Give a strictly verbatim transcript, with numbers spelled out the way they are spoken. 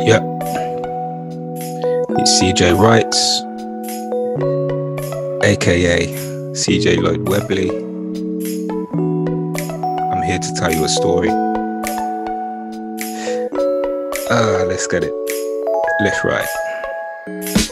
Yep, it's C J Wrights, aka C J Lloyd Webley. I'm here to tell you a story. Ah, let's get it. Let's ride.